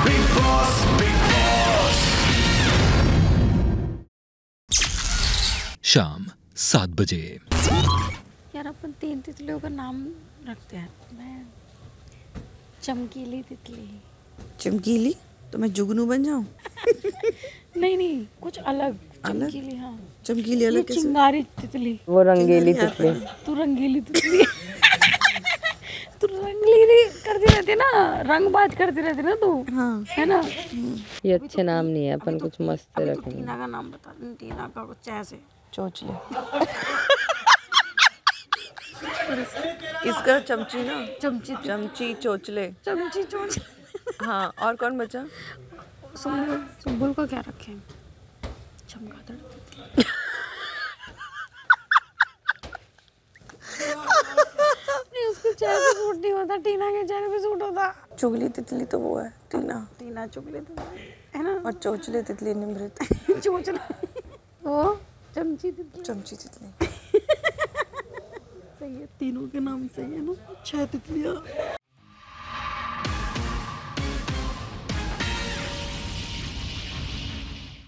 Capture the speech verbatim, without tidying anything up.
Big Boss, Big Boss। शाम सात बजे। यार अपन तीन तितलियों का नाम रखते हैं। मैं चमकीली तितली। चमकीली? तो मैं जुगनू बन जाऊं? नहीं नहीं, कुछ अलग। चमकीली। हाँ चमकीली अलग कैसे? चिंगारी तितली। वो रंगीली तितली। तू रंगीली तितली। तू रंगीली करती रहती ना, रंग बाज करती रहती ना तू। हाँ है ना। ये अच्छे नाम नहीं है, अपन कुछ मस्त रखेंगे। टीना का नाम बता। टीना का कुछ ऐसे चोचले। इसका चमची ना। चमची चमची चोचले। चमची चोच। हाँ, और कौन बचा? सुम्बुल। सुम्बुल को क्या रखें? चमगादड़। नहीं, उसको चेहरे पे सूट नहीं होता। टीना के चेहरे पे सूट होता। चुगली तितली तो वो है टीना। टीना चुगली तितली है ना। और चोचले तितली निमृत। चोचला वो चमची तितली। चमची तितली। सही है, तीनों के नाम सही है ना। छह तितलियाँ।